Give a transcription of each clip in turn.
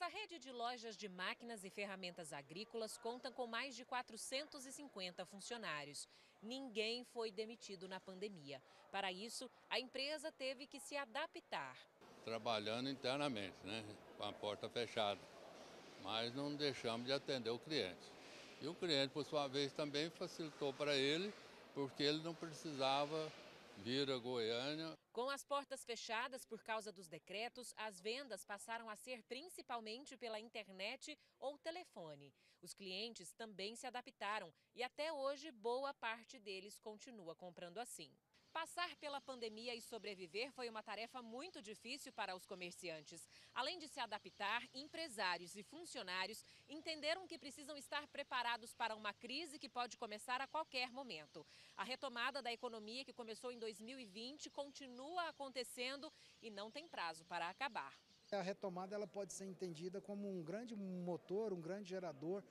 Essa rede de lojas de máquinas e ferramentas agrícolas conta com mais de 450 funcionários. Ninguém foi demitido na pandemia. Para isso, a empresa teve que se adaptar. Trabalhando internamente, né, com a porta fechada, mas não deixamos de atender o cliente. E o cliente, por sua vez, também facilitou para ele, porque ele não precisava vir a Goiânia. Com as portas fechadas por causa dos decretos, as vendas passaram a ser principalmente pela internet ou telefone. Os clientes também se adaptaram e até hoje boa parte deles continua comprando assim. Passar pela pandemia e sobreviver foi uma tarefa muito difícil para os comerciantes. Além de se adaptar, empresários e funcionários entenderam que precisam estar preparados para uma crise que pode começar a qualquer momento. A retomada da economia, que começou em 2020, continua acontecendo e não tem prazo para acabar. A retomada ela pode ser entendida como um grande motor, um grande gerador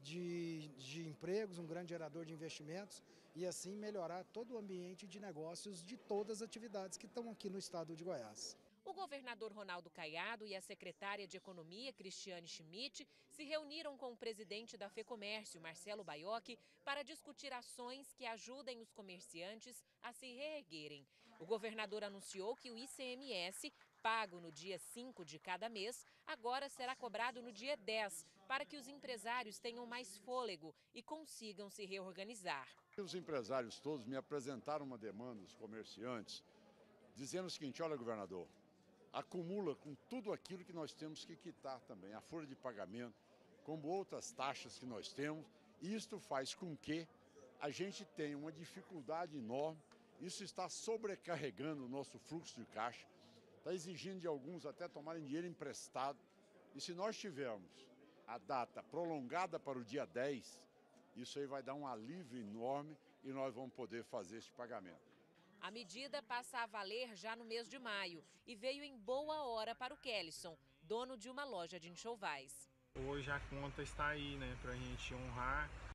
de empregos, um grande gerador de investimentos e assim melhorar todo o ambiente de negócios de todas as atividades que estão aqui no estado de Goiás. O governador Ronaldo Caiado e a secretária de Economia, Cristiane Schmidt, se reuniram com o presidente da FEComércio, Marcelo Baiocchi, para discutir ações que ajudem os comerciantes a se reerguerem. O governador anunciou que o ICMS, pago no dia 5 de cada mês, agora será cobrado no dia 10, para que os empresários tenham mais fôlego e consigam se reorganizar. Os empresários todos me apresentaram uma demanda, os comerciantes, dizendo o seguinte: olha, governador, acumula com tudo aquilo que nós temos que quitar também, a folha de pagamento, como outras taxas que nós temos. Isto faz com que a gente tenha uma dificuldade enorme, isso está sobrecarregando o nosso fluxo de caixa, está exigindo de alguns até tomarem dinheiro emprestado. E se nós tivermos a data prolongada para o dia 10, isso aí vai dar um alívio enorme e nós vamos poder fazer esse pagamento. A medida passa a valer já no mês de maio e veio em boa hora para o Kellyson, dono de uma loja de enxovais. Hoje a conta está aí, né, para a gente honrar